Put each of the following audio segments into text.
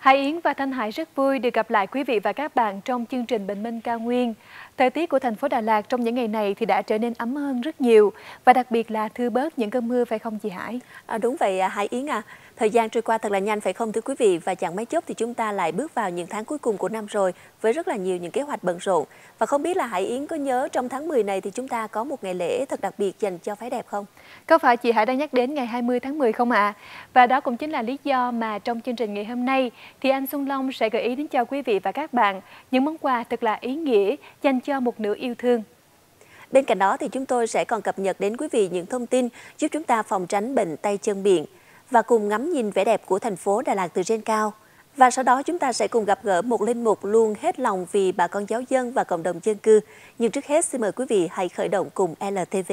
Hải Yến và Thanh Hải rất vui được gặp lại quý vị và các bạn trong chương trình Bình minh cao nguyên. Thời tiết của thành phố Đà Lạt trong những ngày này thì đã trở nên ấm hơn rất nhiều và đặc biệt là thưa bớt những cơn mưa, phải không chị Hải? Đúng vậy Hải Yến à. Thời gian trôi qua thật là nhanh phải không thưa quý vị, và chẳng mấy chốc thì chúng ta lại bước vào những tháng cuối cùng của năm rồi với rất là nhiều những kế hoạch bận rộn. Và không biết là Hải Yến có nhớ trong tháng 10 này thì chúng ta có một ngày lễ thật đặc biệt dành cho phái đẹp không? Có phải chị Hải đang nhắc đến ngày 20 tháng 10 không ạ? Và đó cũng chính là lý do mà trong chương trình ngày hôm nay thì anh Xuân Long sẽ gợi ý đến cho quý vị và các bạn những món quà thật là ý nghĩa dành cho một nửa yêu thương. Bên cạnh đó thì chúng tôi sẽ còn cập nhật đến quý vị những thông tin giúp chúng ta phòng tránh bệnh tay chân miệng và cùng ngắm nhìn vẻ đẹp của thành phố Đà Lạt từ trên cao. Và sau đó chúng ta sẽ cùng gặp gỡ một linh mục luôn hết lòng vì bà con giáo dân và cộng đồng dân cư. Nhưng trước hết xin mời quý vị hãy khởi động cùng LTV.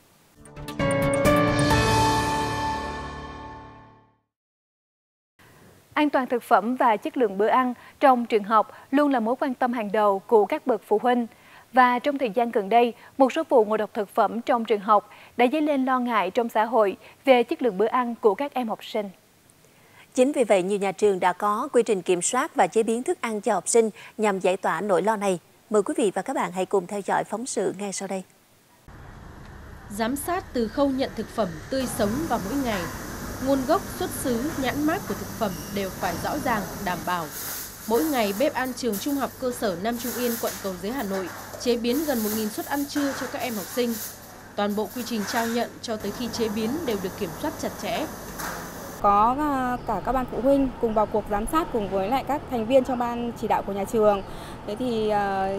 An toàn thực phẩm và chất lượng bữa ăn trong trường học luôn là mối quan tâm hàng đầu của các bậc phụ huynh. Và trong thời gian gần đây, một số vụ ngộ độc thực phẩm trong trường học đã dấy lên lo ngại trong xã hội về chất lượng bữa ăn của các em học sinh. Chính vì vậy, nhiều nhà trường đã có quy trình kiểm soát và chế biến thức ăn cho học sinh nhằm giải tỏa nỗi lo này. Mời quý vị và các bạn hãy cùng theo dõi phóng sự ngay sau đây. Giám sát từ khâu nhận thực phẩm tươi sống vào mỗi ngày. Nguồn gốc, xuất xứ, nhãn mác của thực phẩm đều phải rõ ràng, đảm bảo. Mỗi ngày, bếp ăn trường Trung học cơ sở Nam Trung Yên, quận Cầu Giấy, Hà Nội chế biến gần 1.000 suất ăn trưa cho các em học sinh. Toàn bộ quy trình trao nhận cho tới khi chế biến đều được kiểm soát chặt chẽ. Có cả các ban phụ huynh cùng vào cuộc giám sát cùng với lại các thành viên trong ban chỉ đạo của nhà trường. Thế thì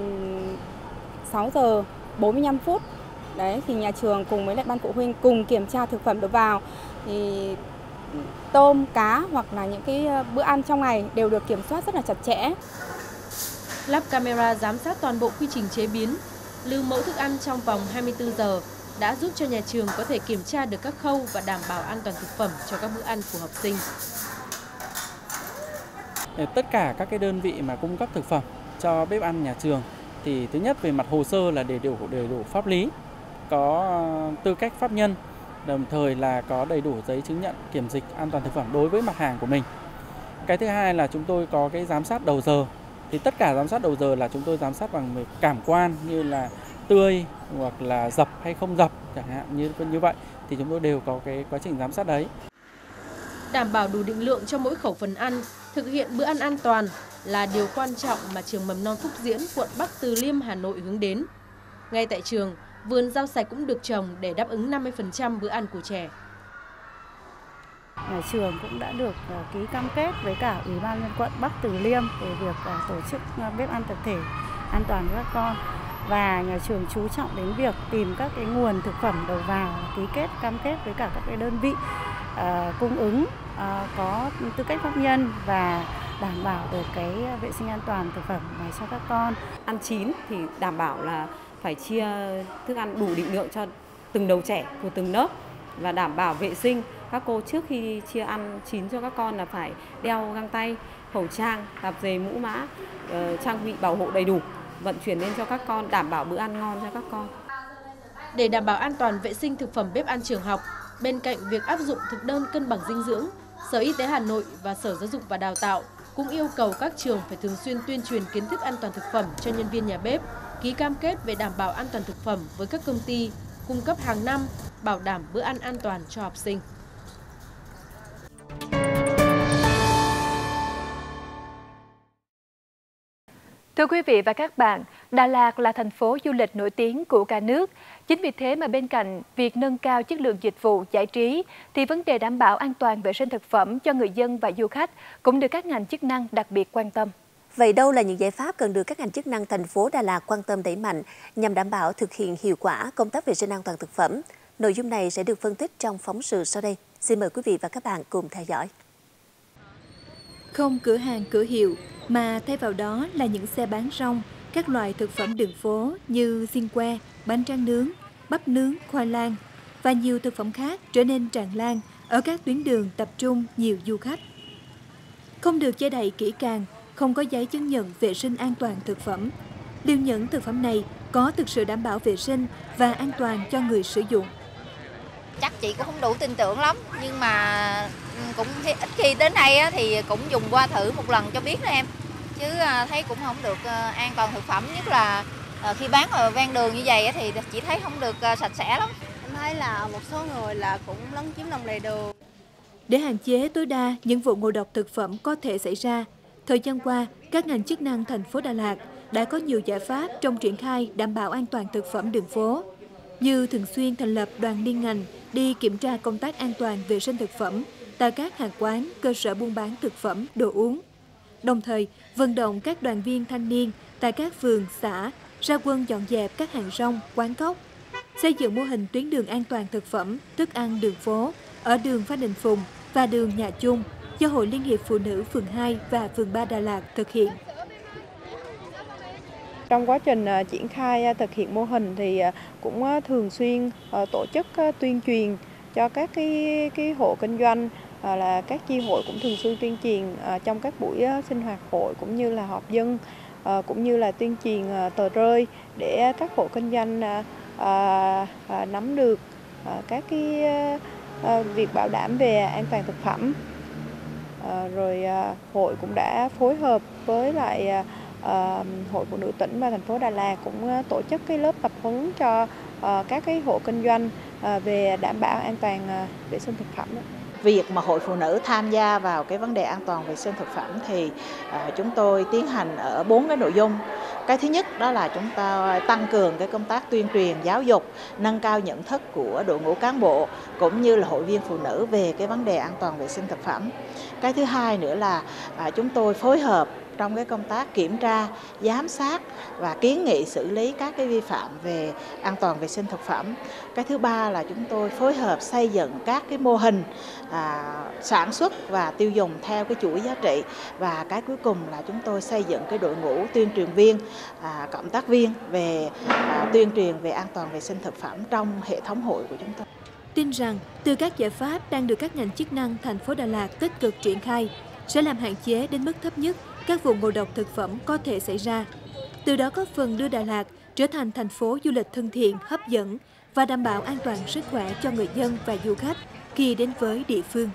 6 giờ 45 phút đấy thì nhà trường cùng với lại ban phụ huynh cùng kiểm tra thực phẩm được vào. Thì tôm, cá hoặc là những cái bữa ăn trong ngày đều được kiểm soát rất là chặt chẽ. Lắp camera giám sát toàn bộ quy trình chế biến, lưu mẫu thức ăn trong vòng 24 giờ đã giúp cho nhà trường có thể kiểm tra được các khâu và đảm bảo an toàn thực phẩm cho các bữa ăn của học sinh. Tất cả các cái đơn vị mà cung cấp thực phẩm cho bếp ăn nhà trường thì thứ nhất về mặt hồ sơ là đầy đủ pháp lý, có tư cách pháp nhân, đồng thời là có đầy đủ giấy chứng nhận kiểm dịch an toàn thực phẩm đối với mặt hàng của mình. Cái thứ hai là chúng tôi có cái giám sát đầu giờ. Thì tất cả giám sát đầu giờ là chúng tôi giám sát bằng cảm quan như là tươi hoặc là dập hay không dập chẳng hạn như vậy thì chúng tôi đều có cái quá trình giám sát đấy. Đảm bảo đủ định lượng cho mỗi khẩu phần ăn, thực hiện bữa ăn an toàn là điều quan trọng mà trường mầm non Phúc Diễn, quận Bắc Từ Liêm, Hà Nội hướng đến. Ngay tại trường, vườn rau sạch cũng được trồng để đáp ứng 50% bữa ăn của trẻ. Nhà trường cũng đã được ký cam kết với cả Ủy ban nhân quận Bắc Từ Liêm về việc tổ chức bếp ăn tập thể an toàn cho các con. Và nhà trường chú trọng đến việc tìm các cái nguồn thực phẩm đầu vào, ký kết cam kết với cả các cái đơn vị cung ứng có tư cách pháp nhân và đảm bảo được cái vệ sinh an toàn thực phẩm cho các con. Ăn chín thì đảm bảo là phải chia thức ăn đủ định lượng cho từng đầu trẻ của từng lớp và đảm bảo vệ sinh. Các cô trước khi chia ăn chín cho các con là phải đeo găng tay, khẩu trang, tạp dề, mũ mã, trang bị bảo hộ đầy đủ, vận chuyển lên cho các con, đảm bảo bữa ăn ngon cho các con. Để đảm bảo an toàn vệ sinh thực phẩm bếp ăn trường học, bên cạnh việc áp dụng thực đơn cân bằng dinh dưỡng, Sở Y tế Hà Nội và Sở Giáo dục và Đào tạo cũng yêu cầu các trường phải thường xuyên tuyên truyền kiến thức an toàn thực phẩm cho nhân viên nhà bếp, ký cam kết về đảm bảo an toàn thực phẩm với các công ty, cung cấp hàng năm, bảo đảm bữa ăn an toàn cho học sinh. Thưa quý vị và các bạn, Đà Lạt là thành phố du lịch nổi tiếng của cả nước. Chính vì thế mà bên cạnh việc nâng cao chất lượng dịch vụ giải trí, thì vấn đề đảm bảo an toàn vệ sinh thực phẩm cho người dân và du khách cũng được các ngành chức năng đặc biệt quan tâm. Vậy đâu là những giải pháp cần được các ngành chức năng thành phố Đà Lạt quan tâm đẩy mạnh nhằm đảm bảo thực hiện hiệu quả công tác vệ sinh an toàn thực phẩm? Nội dung này sẽ được phân tích trong phóng sự sau đây. Xin mời quý vị và các bạn cùng theo dõi. Không cửa hàng cửa hiệu, mà thay vào đó là những xe bán rong, các loại thực phẩm đường phố như xiên que, bánh tráng nướng, bắp nướng, khoai lang và nhiều thực phẩm khác trở nên tràn lan ở các tuyến đường tập trung nhiều du khách. Không được che đậy kỹ càng, không có giấy chứng nhận vệ sinh an toàn thực phẩm. Liệu những thực phẩm này có thực sự đảm bảo vệ sinh và an toàn cho người sử dụng? Chắc chị cũng không đủ tin tưởng lắm, nhưng mà cũng ít khi đến đây á, thì cũng dùng qua thử một lần cho biết đó em. Chứ thấy cũng không được an toàn thực phẩm, nhất là khi bán ở ven đường như vậy á, thì chỉ thấy không được sạch sẽ lắm. Em thấy là một số người là cũng lấn chiếm lòng lề đường. Để hạn chế tối đa những vụ ngộ độc thực phẩm có thể xảy ra, thời gian qua, các ngành chức năng thành phố Đà Lạt đã có nhiều giải pháp trong triển khai đảm bảo an toàn thực phẩm đường phố, như thường xuyên thành lập đoàn liên ngành đi kiểm tra công tác an toàn vệ sinh thực phẩm tại các hàng quán, cơ sở buôn bán thực phẩm, đồ uống. Đồng thời, vận động các đoàn viên thanh niên tại các phường, xã ra quân dọn dẹp các hàng rong, quán cóc, xây dựng mô hình tuyến đường an toàn thực phẩm, thức ăn đường phố ở đường Phan Đình Phùng và đường Nhà Chung do Hội Liên hiệp Phụ nữ phường 2 và phường 3 Đà Lạt thực hiện. Trong quá trình triển khai thực hiện mô hình thì cũng thường xuyên tổ chức tuyên truyền cho các cái hộ kinh doanh, là các chi hội cũng thường xuyên tuyên truyền trong các buổi sinh hoạt hội cũng như là họp dân, cũng như là tuyên truyền tờ rơi để các hộ kinh doanh nắm được các cái việc bảo đảm về an toàn thực phẩm. Rồi hội cũng đã phối hợp với lại Hội Phụ nữ tỉnh và thành phố Đà Lạt cũng tổ chức cái lớp tập huấn cho các cái hộ kinh doanh về đảm bảo an toàn vệ sinh thực phẩm. Việc mà Hội Phụ nữ tham gia vào cái vấn đề an toàn vệ sinh thực phẩm thì chúng tôi tiến hành ở 4 cái nội dung. Cái thứ nhất đó là chúng ta tăng cường cái công tác tuyên truyền giáo dục, nâng cao nhận thức của đội ngũ cán bộ cũng như là hội viên phụ nữ về cái vấn đề an toàn vệ sinh thực phẩm. Cái thứ hai nữa là chúng tôi phối hợp trong cái công tác kiểm tra, giám sát và kiến nghị xử lý các cái vi phạm về an toàn vệ sinh thực phẩm. Cái thứ ba là chúng tôi phối hợp xây dựng các cái mô hình sản xuất và tiêu dùng theo cái chuỗi giá trị. Và cái cuối cùng là chúng tôi xây dựng cái đội ngũ tuyên truyền viên, cộng tác viên về tuyên truyền về an toàn vệ sinh thực phẩm trong hệ thống hội của chúng tôi. Tin rằng từ các giải pháp đang được các ngành chức năng thành phố Đà Lạt tích cực triển khai sẽ làm hạn chế đến mức thấp nhất các vụ ngộ độc thực phẩm có thể xảy ra. Từ đó góp phần đưa Đà Lạt trở thành thành phố du lịch thân thiện, hấp dẫn và đảm bảo an toàn sức khỏe cho người dân và du khách khi đến với địa phương.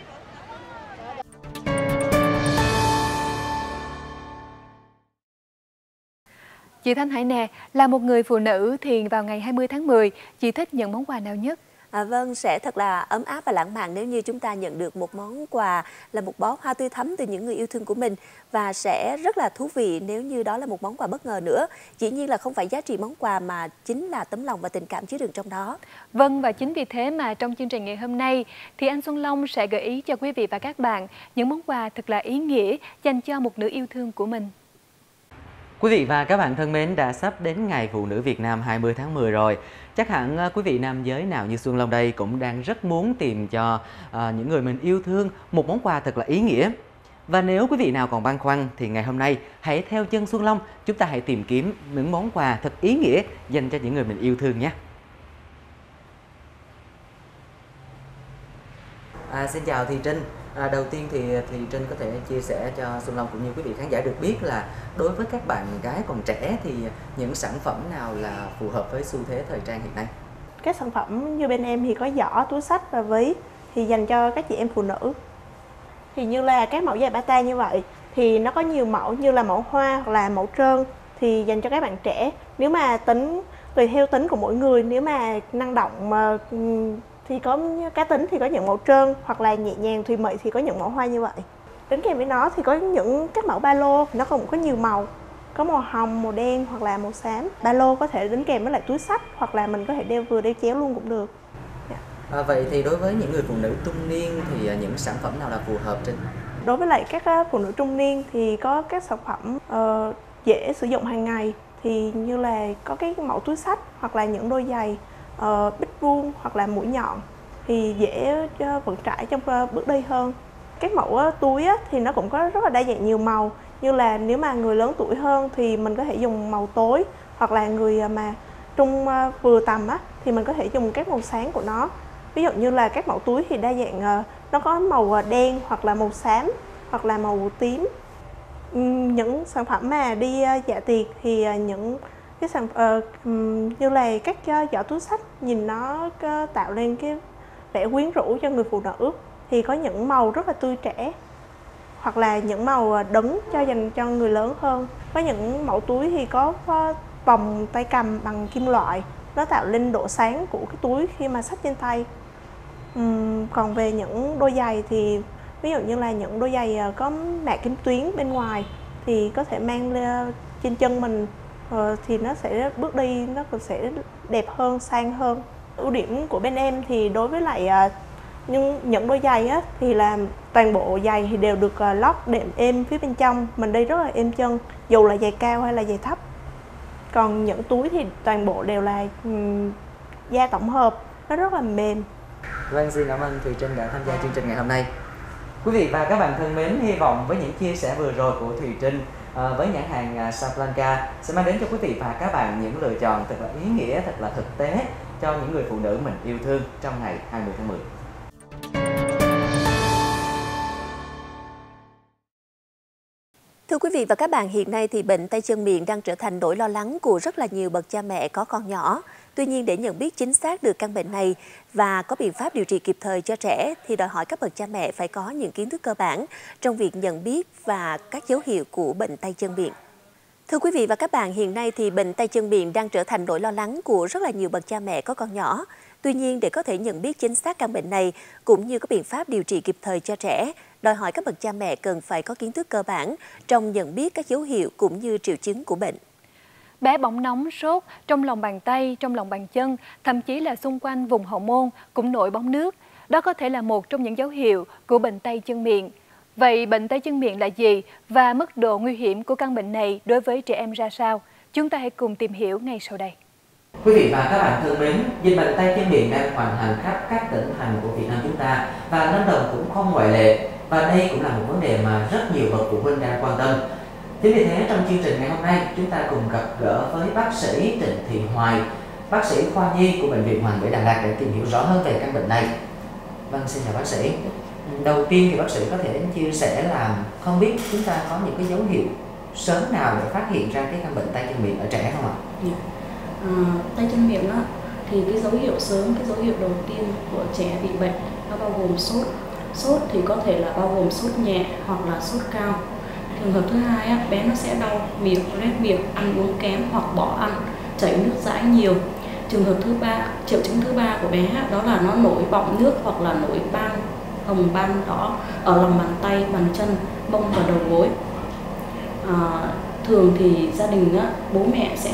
Chị Thanh Hải nè, là một người phụ nữ thì vào ngày 20 tháng 10, chị thích nhận món quà nào nhất? Vâng, sẽ thật là ấm áp và lãng mạn nếu như chúng ta nhận được một món quà là một bó hoa tươi thắm từ những người yêu thương của mình, và sẽ rất là thú vị nếu như đó là một món quà bất ngờ nữa. Dĩ nhiên là không phải giá trị món quà mà chính là tấm lòng và tình cảm chứa đựng trong đó. Vâng, và chính vì thế mà trong chương trình ngày hôm nay thì anh Xuân Long sẽ gợi ý cho quý vị và các bạn những món quà thật là ý nghĩa dành cho một nửa yêu thương của mình. Quý vị và các bạn thân mến, đã sắp đến Ngày Phụ nữ Việt Nam 20 tháng 10 rồi. Chắc hẳn quý vị nam giới nào như Xuân Long đây cũng đang rất muốn tìm cho những người mình yêu thương một món quà thật là ý nghĩa. Và nếu quý vị nào còn băn khoăn thì ngày hôm nay hãy theo chân Xuân Long, chúng ta hãy tìm kiếm những món quà thật ý nghĩa dành cho những người mình yêu thương nhé. Xin chào Thị Trinh. Đầu tiên thì Thị Trinh có thể chia sẻ cho Xuân Long cũng như quý vị khán giả được biết là đối với các bạn gái còn trẻ thì những sản phẩm nào là phù hợp với xu thế thời trang hiện nay? Các sản phẩm như bên em thì có giỏ, túi xách và ví thì dành cho các chị em phụ nữ. Thì như là các mẫu giày bata như vậy thì nó có nhiều mẫu như là mẫu hoa hoặc là mẫu trơn thì dành cho các bạn trẻ. Nếu mà tùy theo tính của mỗi người, nếu mà năng động mà thì có cá tính thì có những mẫu trơn, hoặc là nhẹ nhàng thùy mị thì có những mẫu hoa như vậy. Đến kèm với nó thì có những các mẫu ba lô, nó cũng có nhiều màu, có màu hồng, màu đen hoặc là màu xám. Ba lô có thể đính kèm với lại túi xách hoặc là mình có thể đeo chéo luôn cũng được. Vậy thì đối với những người phụ nữ trung niên thì những sản phẩm nào là phù hợp Trinh? Đối với lại các phụ nữ trung niên thì có các sản phẩm dễ sử dụng hàng ngày, thì như là có cái mẫu túi xách hoặc là những đôi giày bích vuông hoặc là mũi nhọn thì dễ vận tải trong bước đi hơn. Các mẫu túi thì nó cũng có rất là đa dạng nhiều màu, như là nếu mà người lớn tuổi hơn thì mình có thể dùng màu tối, hoặc là người mà trung vừa tầm thì mình có thể dùng các màu sáng của nó. Ví dụ như là các mẫu túi thì đa dạng, nó có màu đen hoặc là màu xám hoặc là màu tím. Những sản phẩm mà đi dạ tiệc thì những cái như là các giỏ túi xách nhìn nó tạo lên cái vẻ quyến rũ cho người phụ nữ. thì có những màu rất là tươi trẻ, hoặc là những màu đấng dành cho người lớn hơn. Có những mẫu túi thì có vòng tay cầm bằng kim loại, nó tạo lên độ sáng của cái túi khi mà xách trên tay. Còn về những đôi giày thì ví dụ như là những đôi giày có mạ kim tuyến bên ngoài thì có thể mang lên trên chân mình, thì nó sẽ bước đi nó cũng sẽ đẹp hơn, sang hơn. Ưu điểm của bên em thì đối với lại những đôi giày á, thì là toàn bộ giày thì đều được lót đệm êm phía bên trong, mình đi rất là êm chân dù là giày cao hay là giày thấp. Còn những túi thì toàn bộ đều là da tổng hợp, nó rất là mềm. Vâng, xin cảm ơn Thùy Trinh đã tham gia chương trình ngày hôm nay. Quý vị và các bạn thân mến, hy vọng với những chia sẻ vừa rồi của Thùy Trinh với nhãn hàng Sablanca sẽ mang đến cho quý vị và các bạn những lựa chọn thật là ý nghĩa, thật là thực tế cho những người phụ nữ mình yêu thương trong ngày 20 tháng 10. Thưa quý vị và các bạn, hiện nay thì bệnh tay chân miệng đang trở thành nỗi lo lắng của rất là nhiều bậc cha mẹ có con nhỏ. Tuy nhiên, để nhận biết chính xác được căn bệnh này và có biện pháp điều trị kịp thời cho trẻ thì đòi hỏi các bậc cha mẹ phải có những kiến thức cơ bản trong việc nhận biết và các dấu hiệu của bệnh tay chân miệng. Thưa quý vị và các bạn, hiện nay thì bệnh tay chân miệng đang trở thành nỗi lo lắng của rất là nhiều bậc cha mẹ có con nhỏ. Tuy nhiên, để có thể nhận biết chính xác căn bệnh này cũng như có biện pháp điều trị kịp thời cho trẻ, đòi hỏi các bậc cha mẹ cần phải có kiến thức cơ bản trong nhận biết các dấu hiệu cũng như triệu chứng của bệnh. Bé bỏng nóng, sốt trong lòng bàn tay, trong lòng bàn chân, thậm chí là xung quanh vùng hậu môn cũng nổi bóng nước. Đó có thể là một trong những dấu hiệu của bệnh tay chân miệng. Vậy bệnh tay chân miệng là gì và mức độ nguy hiểm của căn bệnh này đối với trẻ em ra sao? Chúng ta hãy cùng tìm hiểu ngay sau đây. Quý vị và các bạn thân mến, dịch bệnh tay chân miệng đang hoành hành khắp các tỉnh thành của Việt Nam chúng ta và Lâm Đồng cũng không ngoại lệ. Và đây cũng là một vấn đề mà rất nhiều bậc phụ huynh đang quan tâm. Chính vì thế, trong chương trình ngày hôm nay, chúng ta cùng gặp gỡ với bác sĩ Trịnh Thị Hoài, bác sĩ khoa nhi của Bệnh viện Hoàng Mỹ Đà Lạt để tìm hiểu rõ hơn về căn bệnh này. Vâng, xin chào bác sĩ. Đầu tiên thì bác sĩ có thể chia sẻ là không biết chúng ta có những cái dấu hiệu sớm nào để phát hiện ra cái căn bệnh tay chân miệng ở trẻ không ạ? Tay chân miệng á, thì cái dấu hiệu sớm, cái dấu hiệu đầu tiên của trẻ bị bệnh nó bao gồm sốt. Sốt thì có thể là bao gồm sốt nhẹ hoặc là sốt cao. Trường hợp thứ hai á, bé nó sẽ đau miệng, loét miệng, ăn uống kém hoặc bỏ ăn, chảy nước dãi nhiều. Trường hợp thứ ba, triệu chứng thứ ba của bé đó là nó nổi bọng nước hoặc là nổi ban hồng, ban đỏ ở lòng bàn tay, bàn chân, mông và đầu gối. Thường thì gia đình á, bố mẹ sẽ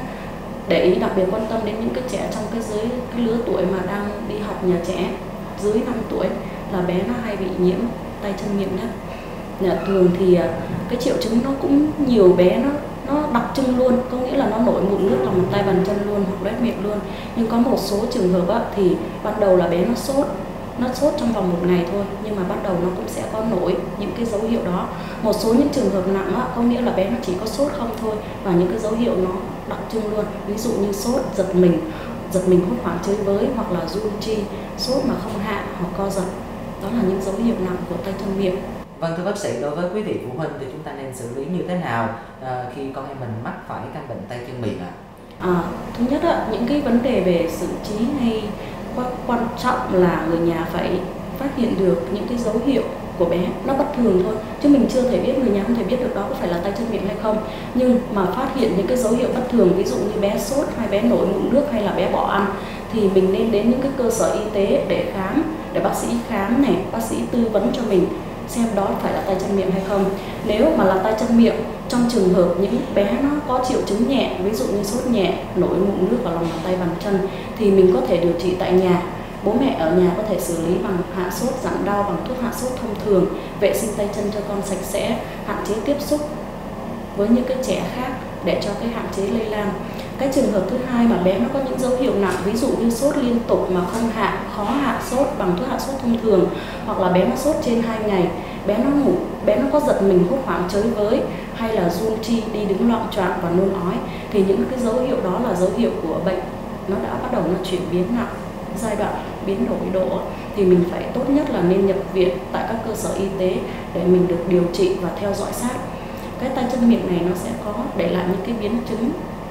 để ý đặc biệt quan tâm đến những cái trẻ trong cái lứa tuổi mà đang đi học nhà trẻ dưới 5 tuổi là bé nó hay bị nhiễm tay chân miệng nhất. Thường thì cái triệu chứng nó cũng nhiều bé nó đặc trưng luôn, có nghĩa là nó nổi mụn nước lòng bàn tay, bàn chân luôn hoặc loét miệng luôn. Nhưng có một số trường hợp á, thì ban đầu là bé nó sốt trong vòng 1 ngày thôi, nhưng mà bắt đầu nó cũng sẽ có nổi những cái dấu hiệu đó. Một số những trường hợp nặng á, có nghĩa là bé nó chỉ có sốt không thôi và những cái dấu hiệu nó đặc trưng luôn, ví dụ như sốt, giật mình hốt hoảng, chơi với hoặc là run chi, sốt mà không hạ hoặc co giật. Đó là những dấu hiệu nặng của tay chân miệng. Vâng, thưa bác sĩ, đối với quý vị phụ huynh thì chúng ta nên xử lý như thế nào khi con em mình mắc phải căn bệnh tay chân miệng ạ? Thứ nhất á, những cái vấn đề về xử trí hay quan trọng là người nhà phải phát hiện được những cái dấu hiệu của bé nó bất thường thôi, chứ mình chưa thể biết, người nhà không thể biết được đó có phải là tay chân miệng hay không. Nhưng mà phát hiện những cái dấu hiệu bất thường, ví dụ như bé sốt hay bé nổi mụn nước hay là bé bỏ ăn, thì mình nên đến những cái cơ sở y tế để khám, để bác sĩ khám này, bác sĩ tư vấn cho mình xem đó phải là tay chân miệng hay không. Nếu mà là tay chân miệng, trong trường hợp những bé nó có triệu chứng nhẹ, ví dụ như sốt nhẹ, nổi mụn nước ở lòng bàn tay, bàn chân, thì mình có thể điều trị tại nhà. Bố mẹ ở nhà có thể xử lý bằng hạ sốt, giảm đau bằng thuốc hạ sốt thông thường, vệ sinh tay chân cho con sạch sẽ, hạn chế tiếp xúc với những cái trẻ khác để cho cái hạn chế lây lan. Cái trường hợp thứ hai mà bé nó có những dấu hiệu nặng, ví dụ như sốt liên tục mà không hạ, khó hạ sốt bằng thuốc hạ sốt thông thường, hoặc là bé nó sốt trên 2 ngày, bé nó ngủ, bé nó có giật mình, hốt hoảng, chới với, hay là run chi, đi đứng loạng choạng và nôn ói, thì những cái dấu hiệu đó là dấu hiệu của bệnh nó đã bắt đầu nó chuyển biến nặng, giai đoạn biến đổi độ, thì mình phải tốt nhất là nên nhập viện tại các cơ sở y tế để mình được điều trị và theo dõi sát. Cái tay chân miệng này nó sẽ có để lại những cái biến chứng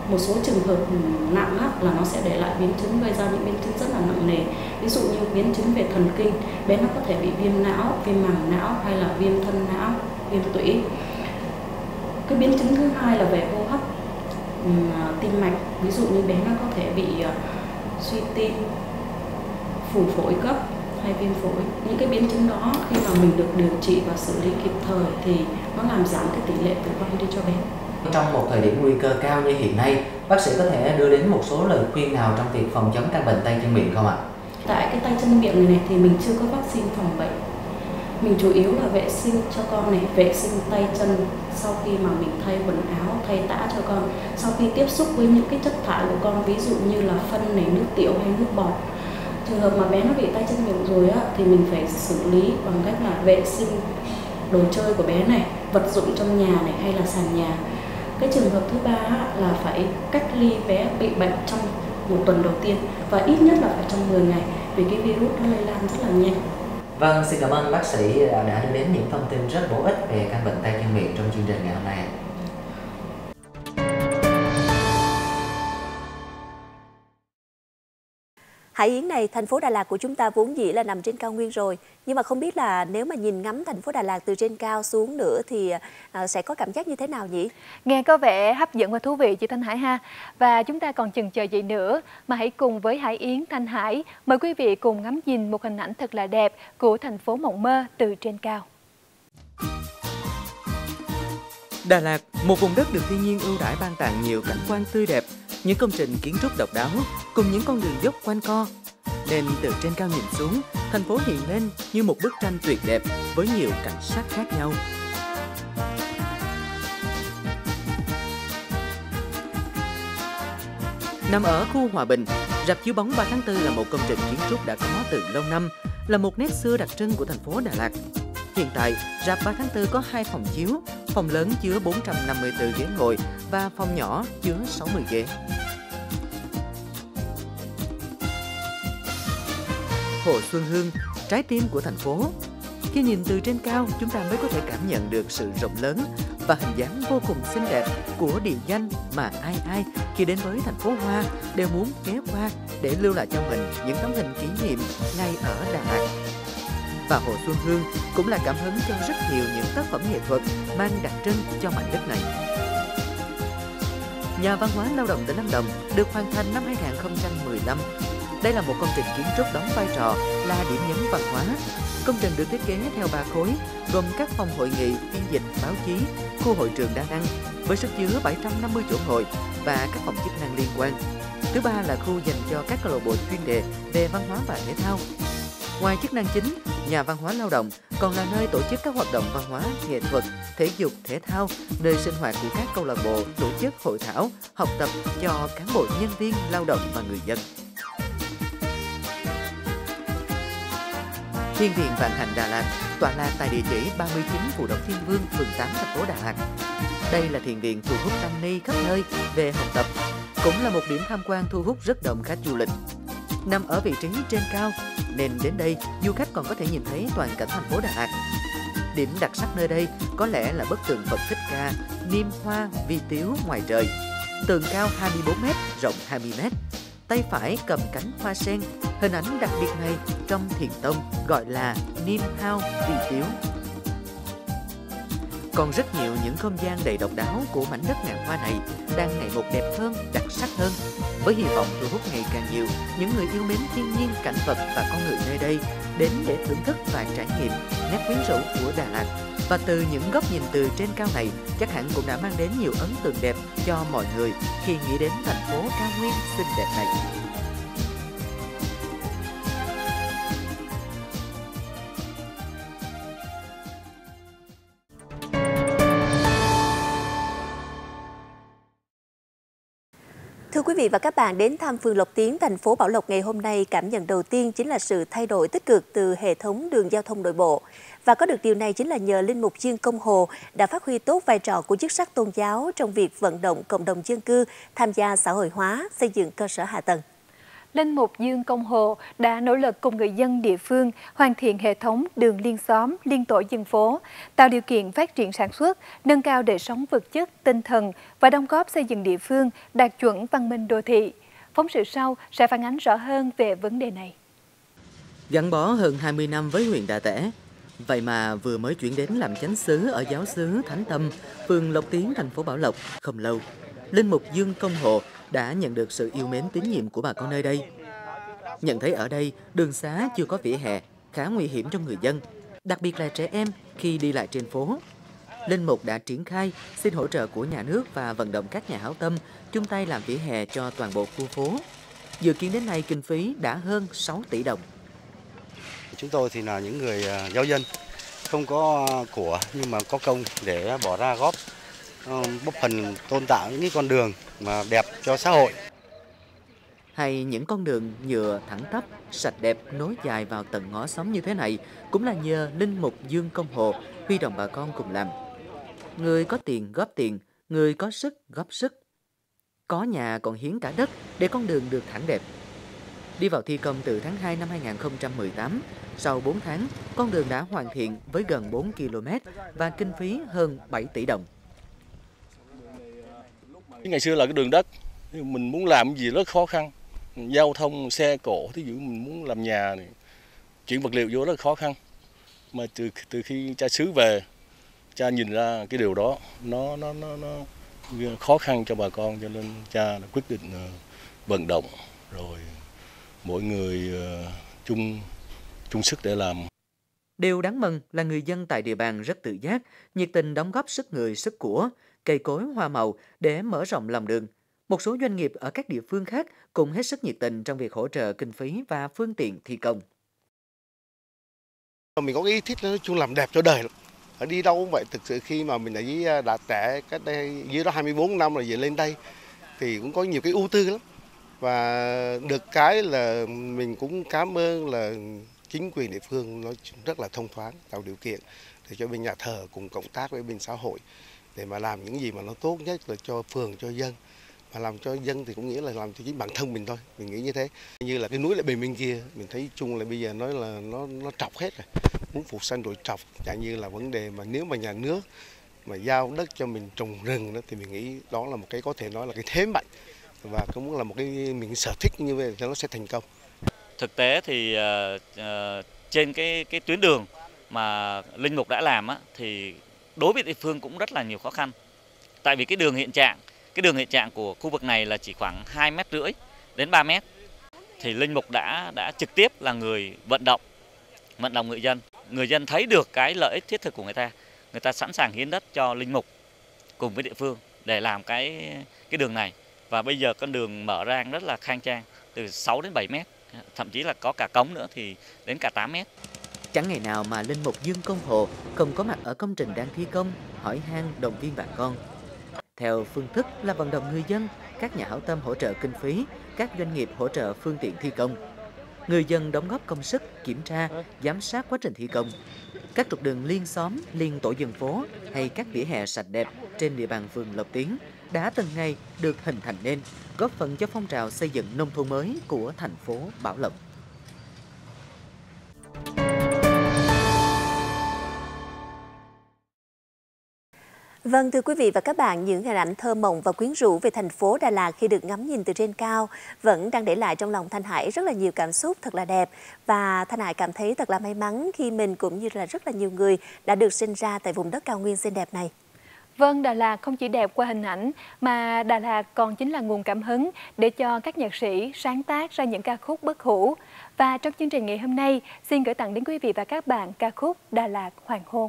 một số trường hợp nặng á, là nó sẽ để lại biến chứng, gây ra những biến chứng rất là nặng nề. Ví dụ như biến chứng về thần kinh, bé nó có thể bị viêm não, viêm màng não hay là viêm thân não, viêm tủy. Cái biến chứng thứ hai là về hô hấp, tim mạch, ví dụ như bé nó có thể bị suy tim, phù phổi cấp hay viêm phổi. Những cái biến chứng đó khi mà mình được điều trị và xử lý kịp thời thì nó làm giảm cái tỷ lệ tử vong đi cho bé. Trong một thời điểm nguy cơ cao như hiện nay, bác sĩ có thể đưa đến một số lời khuyên nào trong việc phòng chống căn bệnh tay chân miệng không ạ? Tại cái tay chân miệng này thì mình chưa có vaccine phòng bệnh. Mình chủ yếu là vệ sinh cho con này, vệ sinh tay chân sau khi mà mình thay quần áo, thay tã cho con. Sau khi tiếp xúc với những cái chất thải của con, ví dụ như là phân này, nước tiểu hay nước bọt. Trường hợp mà bé nó bị tay chân miệng rồi á, thì mình phải xử lý bằng cách là vệ sinh đồ chơi của bé này, vật dụng trong nhà này hay là sàn nhà. Cái trường hợp thứ ba là phải cách ly bé bị bệnh trong một tuần đầu tiên và ít nhất là phải trong 10 ngày vì cái virus nó lây lan rất là nhanh. Vâng, xin cảm ơn bác sĩ đã đưa đến những thông tin rất bổ ích về căn bệnh tay chân miệng trong chương trình ngày hôm nay. Hải Yến này, thành phố Đà Lạt của chúng ta vốn dĩ là nằm trên cao nguyên rồi. Nhưng mà không biết là nếu mà nhìn ngắm thành phố Đà Lạt từ trên cao xuống nữa thì sẽ có cảm giác như thế nào nhỉ? Nghe có vẻ hấp dẫn và thú vị chị Thanh Hải ha. Và chúng ta còn chần chờ gì nữa mà hãy cùng với Hải Yến, Thanh Hải mời quý vị cùng ngắm nhìn một hình ảnh thật là đẹp của thành phố mộng mơ từ trên cao. Đà Lạt, một vùng đất được thiên nhiên ưu đãi ban tặng nhiều cảnh quan tươi đẹp, những công trình kiến trúc độc đáo cùng những con đường dốc quanh co. Nên từ trên cao nhìn xuống, thành phố hiện lên như một bức tranh tuyệt đẹp với nhiều cảnh sắc khác nhau. Nằm ở khu Hòa Bình, rạp chiếu bóng 3 tháng 4 là một công trình kiến trúc đã có từ lâu năm, là một nét xưa đặc trưng của thành phố Đà Lạt. Hiện tại, rạp 3 tháng 4 có 2 phòng chiếu, phòng lớn chứa 454 ghế ngồi và phòng nhỏ chứa 60 ghế. Hồ Xuân Hương, trái tim của thành phố. Khi nhìn từ trên cao, chúng ta mới có thể cảm nhận được sự rộng lớn và hình dáng vô cùng xinh đẹp của địa danh mà ai khi đến với thành phố Hoa đều muốn ghé qua để lưu lại cho mình những tấm hình kỷ niệm ngay ở Đà Lạt. Và Hồ Xuân Hương cũng là cảm hứng cho rất nhiều những tác phẩm nghệ thuật mang đặc trưng cho mảnh đất này. Nhà văn hóa lao động tỉnh Lâm Đồng được hoàn thành năm 2015. Đây là một công trình kiến trúc đóng vai trò là điểm nhấn văn hóa. Công trình được thiết kế theo 3 khối, gồm các phòng hội nghị, phiên dịch, báo chí, khu hội trường đa năng với sức chứa 750 chỗ ngồi và các phòng chức năng liên quan. Thứ ba là khu dành cho các câu lạc bộ chuyên đề về văn hóa và thể thao. Ngoài chức năng chính, nhà văn hóa lao động còn là nơi tổ chức các hoạt động văn hóa, nghệ thuật, thể dục, thể thao, nơi sinh hoạt của các câu lạc bộ, tổ chức hội thảo, học tập cho cán bộ nhân viên, lao động và người dân. Thiền viện Vạn Hạnh Đà Lạt tọa lạc tại địa chỉ 39 Phù Đổng Thiên Vương, phường 8, thành phố Đà Lạt. Đây là thiền viện thu hút tăng ni khắp nơi về học tập, cũng là một điểm tham quan thu hút rất đông khách du lịch. Nằm ở vị trí trên cao, nên đến đây du khách còn có thể nhìn thấy toàn cảnh thành phố Đà Lạt. Điểm đặc sắc nơi đây có lẽ là bức tượng Phật Thích Ca, niêm hoa vi tiếu ngoài trời. Tượng cao 24m, rộng 20m. Tay phải cầm cánh hoa sen. Hình ảnh đặc biệt này trong Thiền tông gọi là niêm hao vi tiếu. Còn rất nhiều những không gian đầy độc đáo của mảnh đất ngàn hoa này đang ngày một đẹp hơn, đặc sắc hơn, với hy vọng thu hút ngày càng nhiều những người yêu mến thiên nhiên, cảnh vật và con người nơi đây đến để thưởng thức và trải nghiệm nét quyến rũ của Đà Lạt. Và từ những góc nhìn từ trên cao này chắc hẳn cũng đã mang đến nhiều ấn tượng đẹp cho mọi người khi nghĩ đến thành phố cao nguyên xinh đẹp này. Thưa quý vị và các bạn, đến thăm phường Lộc Tiến, thành phố Bảo Lộc ngày hôm nay, cảm nhận đầu tiên chính là sự thay đổi tích cực từ hệ thống đường giao thông nội bộ. Và có được điều này chính là nhờ Linh mục Dương Công Hồ đã phát huy tốt vai trò của chức sắc tôn giáo trong việc vận động cộng đồng dân cư tham gia xã hội hóa, xây dựng cơ sở hạ tầng. Linh mục Dương Công Hồ đã nỗ lực cùng người dân địa phương hoàn thiện hệ thống đường liên xóm, liên tổ dân phố, tạo điều kiện phát triển sản xuất, nâng cao đời sống vật chất, tinh thần và đóng góp xây dựng địa phương đạt chuẩn văn minh đô thị. Phóng sự sau sẽ phản ánh rõ hơn về vấn đề này. Gắn bó hơn 20 năm với huyện Đà Tẻ, vậy mà vừa mới chuyển đến làm chánh xứ ở giáo xứ Thánh Tâm, phường Lộc Tiến, thành phố Bảo Lộc không lâu, Linh mục Dương Công Hồ đã nhận được sự yêu mến tín nhiệm của bà con nơi đây. Nhận thấy ở đây đường xá chưa có vỉa hè, khá nguy hiểm cho người dân, đặc biệt là trẻ em khi đi lại trên phố. Linh mục đã triển khai xin hỗ trợ của nhà nước và vận động các nhà hảo tâm chung tay làm vỉa hè cho toàn bộ khu phố. Dự kiến đến nay kinh phí đã hơn 6 tỷ đồng. Chúng tôi thì là những người giáo dân, không có của nhưng mà có công để bỏ ra góp góp phần tôn tạo những con đường mà đẹp cho xã hội. Hay những con đường nhựa thẳng tắp, sạch đẹp nối dài vào tận ngõ xóm như thế này cũng là nhờ Linh mục Dương Công Hồ huy động bà con cùng làm. Người có tiền góp tiền, người có sức góp sức. Có nhà còn hiến cả đất để con đường được thẳng đẹp. Đi vào thi công từ tháng 2 năm 2018, sau 4 tháng, con đường đã hoàn thiện với gần 4 km và kinh phí hơn 7 tỷ đồng. Ngày xưa là cái đường đất, mình muốn làm gì rất khó khăn. Giao thông, xe cộ, thí dụ mình muốn làm nhà này, chuyển vật liệu vô rất khó khăn. Mà từ khi cha xứ về, cha nhìn ra cái điều đó, nó khó khăn cho bà con, cho nên cha đã quyết định vận động rồi mỗi người chung sức để làm. Điều đáng mừng là người dân tại địa bàn rất tự giác, nhiệt tình đóng góp sức người, sức của, cây cối, hoa màu để mở rộng lòng đường. Một số doanh nghiệp ở các địa phương khác cũng hết sức nhiệt tình trong việc hỗ trợ kinh phí và phương tiện thi công. Mình có cái ý thích nói chung làm đẹp cho đời lắm. Ở đi đâu cũng vậy, thực sự khi mà mình ở dưới Đà Tẻ, cách đây dưới đó 24 năm rồi về lên đây thì cũng có nhiều cái ưu tư lắm. Và được cái là mình cũng cảm ơn là chính quyền địa phương nó rất là thông thoáng, tạo điều kiện để cho bên nhà thờ cùng cộng tác với bên xã hội để mà làm những gì mà nó tốt nhất là cho phường, cho dân. Mà làm cho dân thì cũng nghĩa là làm cho chính bản thân mình thôi, mình nghĩ như thế. Như là cái núi lại bề bên kia, mình thấy chung là bây giờ nói là nó trọc hết rồi, muốn phủ xanh rồi trọc, chẳng như là vấn đề mà nếu mà nhà nước mà giao đất cho mình trồng rừng đó, thì mình nghĩ đó là một cái có thể nói là cái thế mạnh và cũng là một cái mình sở thích như vậy thì nó sẽ thành công. Thực tế thì trên cái tuyến đường mà Linh mục đã làm thì đối với địa phương cũng rất là nhiều khó khăn. Tại vì cái đường hiện trạng của khu vực này là chỉ khoảng 2,5 mét đến 3 mét. Thì Linh mục đã trực tiếp là người vận động người dân. Người dân thấy được cái lợi ích thiết thực của người ta sẵn sàng hiến đất cho Linh mục cùng với địa phương để làm cái đường này. Và bây giờ con đường mở ra rất là khang trang, từ 6 đến 7 mét, thậm chí là có cả cống nữa thì đến cả 8 mét. Chẳng ngày nào mà Linh mục Dương Công Hồ không có mặt ở công trình đang thi công, hỏi han động viên bà con. Theo phương thức là vận động người dân, các nhà hảo tâm hỗ trợ kinh phí, các doanh nghiệp hỗ trợ phương tiện thi công. Người dân đóng góp công sức, kiểm tra, giám sát quá trình thi công. Các trục đường liên xóm, liên tổ dân phố hay các vỉa hè sạch đẹp trên địa bàn phường Lộc Tiến đã từng ngày được hình thành nên, góp phần cho phong trào xây dựng nông thôn mới của thành phố Bảo Lộc. Vâng, thưa quý vị và các bạn, những hình ảnh thơ mộng và quyến rũ về thành phố Đà Lạt khi được ngắm nhìn từ trên cao vẫn đang để lại trong lòng Thanh Hải rất là nhiều cảm xúc thật là đẹp. Và Thanh Hải cảm thấy thật là may mắn khi mình cũng như là rất là nhiều người đã được sinh ra tại vùng đất cao nguyên xinh đẹp này. Vâng, Đà Lạt không chỉ đẹp qua hình ảnh mà Đà Lạt còn chính là nguồn cảm hứng để cho các nhạc sĩ sáng tác ra những ca khúc bất hủ. Và trong chương trình ngày hôm nay, xin gửi tặng đến quý vị và các bạn ca khúc Đà Lạt Hoàng Hôn.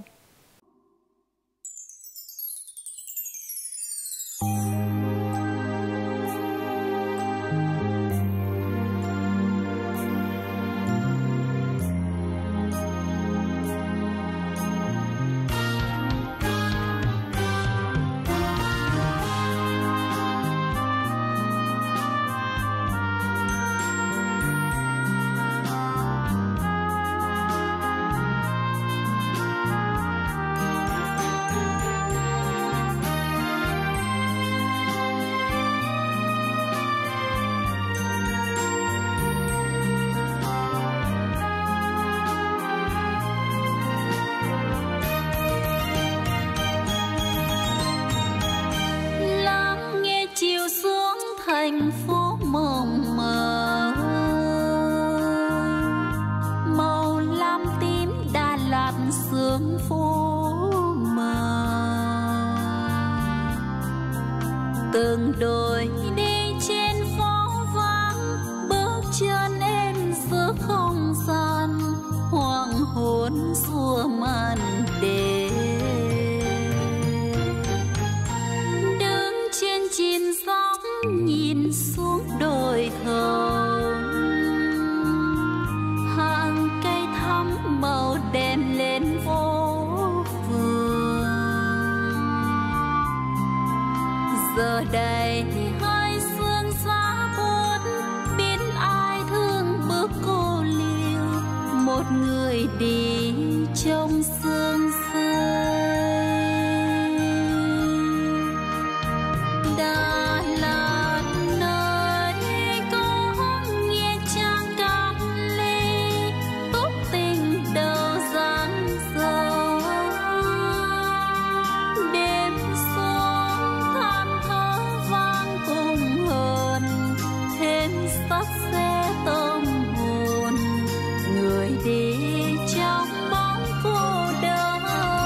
sắt xe tâm hồn, người đi trong bóng cô đơn.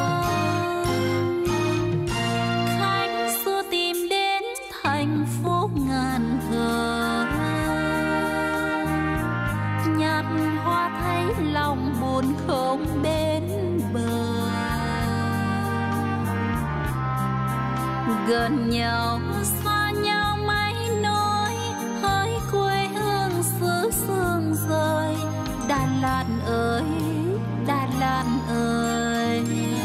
Khách xưa tìm đến thành phố ngàn thờ, nhặt hoa thấy lòng buồn không bên bờ. Gần nhau xa nhau mấy nỗi, hỡi quê hương xứ sương rơi. Đà Lạt ơi, Đà Lạt ơi.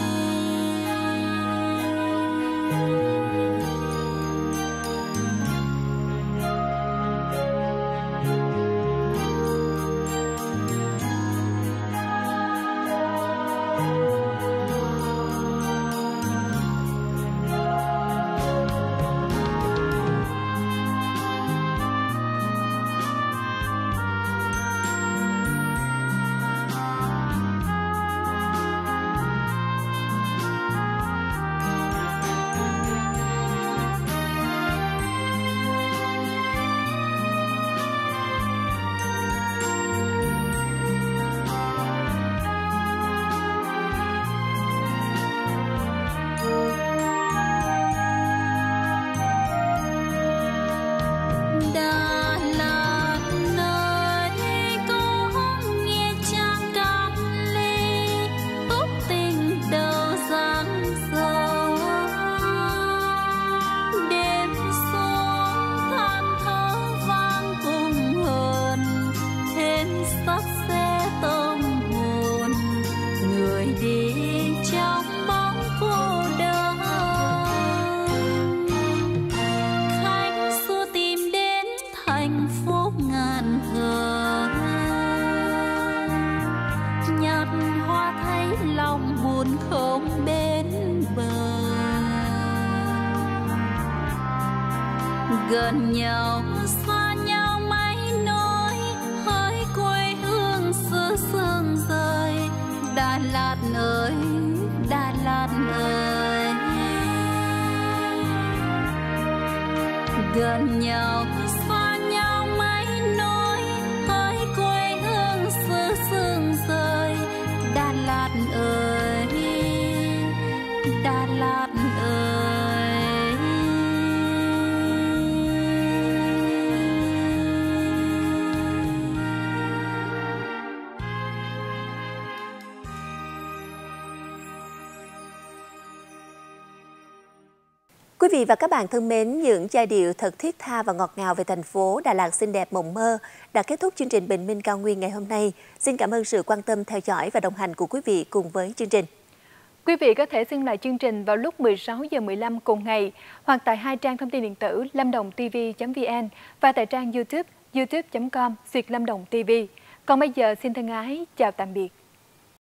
Gần nhau xa nhau mấy nỗi, hỡi quê hương xứ sương rơi. Đà Lạt ơi, Đà Lạt ơi. Gần nhau xa nhau mấy nỗi, hỡi quê hương xứ sương rơi. Đà Lạt ơi, Đà Lạt ơi. Quý vị và các bạn thân mến, những giai điệu thật thiết tha và ngọt ngào về thành phố Đà Lạt xinh đẹp mộng mơ đã kết thúc chương trình Bình minh cao nguyên ngày hôm nay. Xin cảm ơn sự quan tâm theo dõi và đồng hành của quý vị cùng với chương trình. Quý vị có thể xem lại chương trình vào lúc 16h15 cùng ngày hoặc tại hai trang thông tin điện tử lamdongtv.vn và tại trang YouTube youtube.com/lamdongtv. Còn bây giờ xin thân ái chào tạm biệt.